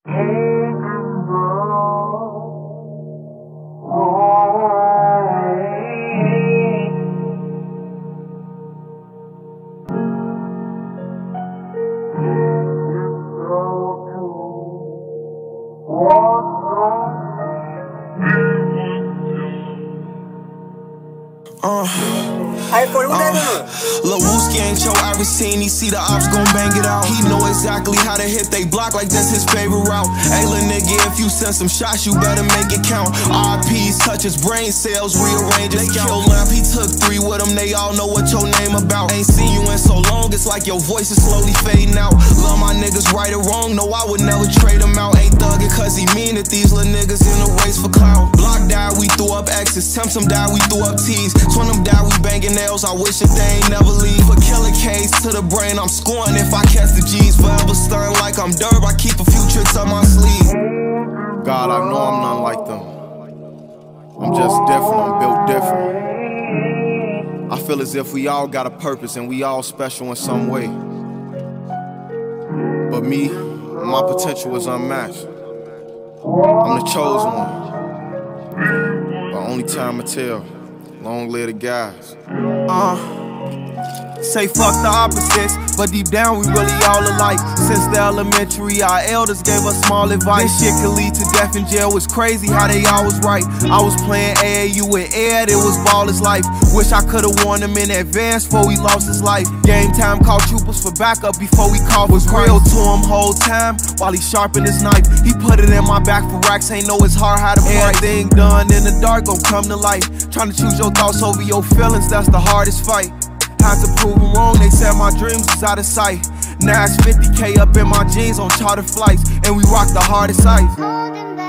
Lil Wooski ain't your Ivan, he see the ops gon' bang it out. He know exactly how to hit they block like that's his favorite route. Hey lil nigga, if you send some shots, you better make it count. RPs touch his brain cells, rearrange his kill lamp. He took 3 with him, they all know what your name about. Ain't seen you in so long, it's like your voice is slowly fading out. Love my niggas right or wrong, no I would never trade him out. Ain't thuggin' cause he mean it, these little niggas in the race for clout. Block died, we threw up X's, Temps them died, we threw up T's. Twin them died, we banging nails, I wish that they ain't never leave. For killer K's to the brain, I'm scoring if I catch the G's. Forever stern like I'm Derb, I keep a few tricks up my sleeve. God, I know I'm not like them. I'm just different, I'm built different. I feel as if we all got a purpose and we all special in some way. But me, my potential is unmatched. I'm the chosen one. But only time will tell. Long live the guys. Say fuck the opposites, but deep down we really all alike. Since the elementary, our elders gave us small advice. This shit could lead to death in jail, it's crazy how they always right. I was playing AAU with Ed, it was baller's life. Wish I could've warned him in advance before he lost his life. Game time, called troopers for backup before we called was real to him whole time. While he sharpened his knife, he put it in my back for racks, ain't know his heart how to fight. Everything done in the dark gon' come to light. Trying to choose your thoughts over your feelings, that's the hardest fight. Had to prove them wrong, they said my dreams was out of sight. Now it's 50K up in my jeans on charter flights, and we rock the hardest ice.